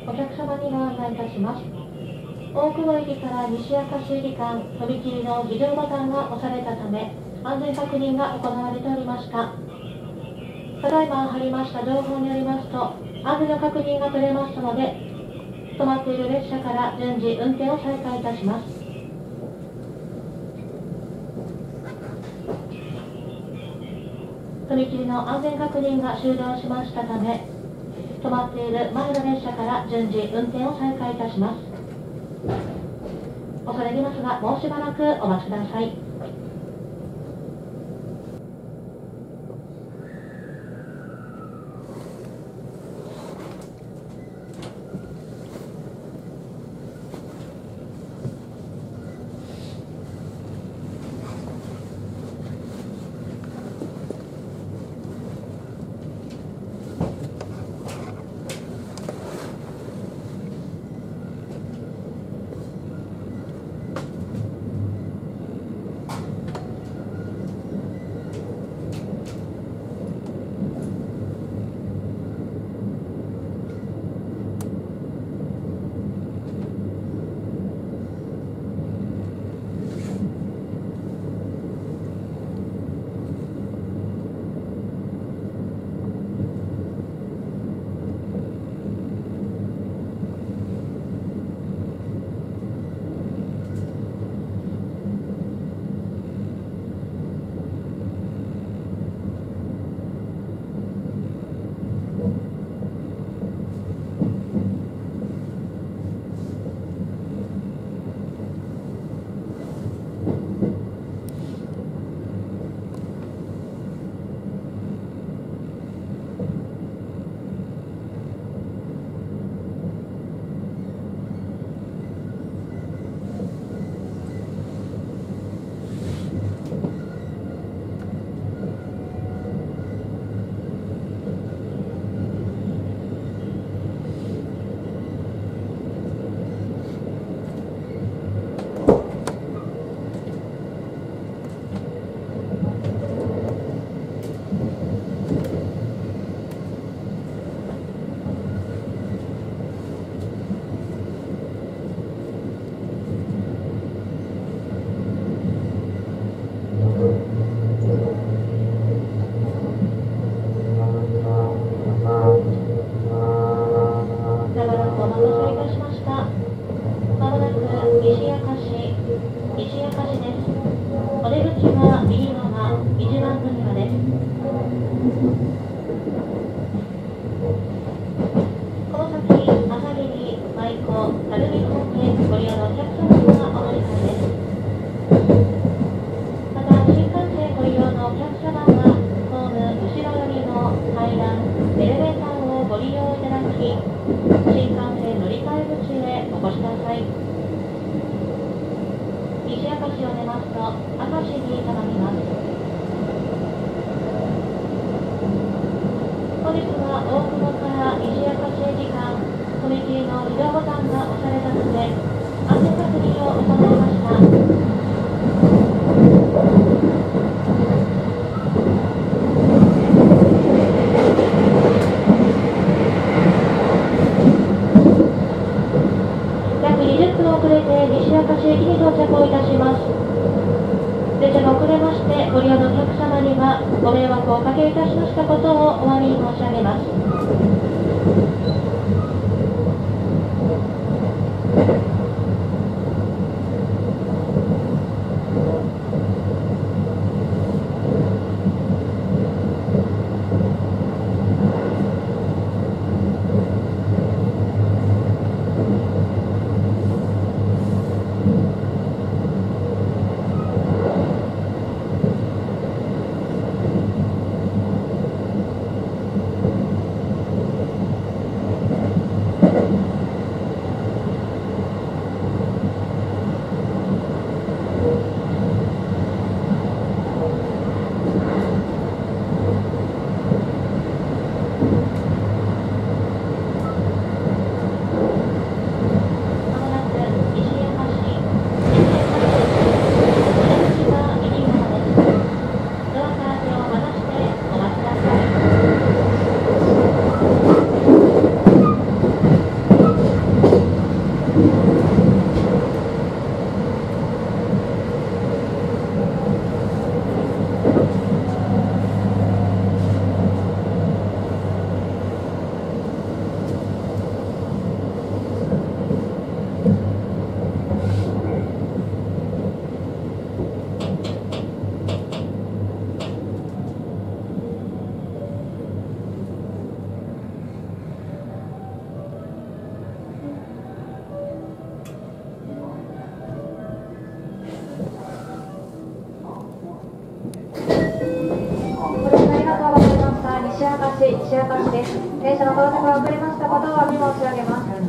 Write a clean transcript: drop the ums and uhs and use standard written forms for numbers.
お客様にご案内いたします。大久保駅から西明石駅間、踏切の非常ボタンが押されたため、安全確認が行われておりました。ただいま入りました情報によりますと、安全の確認が取れましたので、止まっている列車から順次運転を再開いたします。踏切の安全確認が終了しましたため、止まっている前の列車から順次運転を再開いたします。恐れ入りますが、もうしばらくお待ちください。 西明石です。電車の到着が遅れましたことをお詫び申し上げます。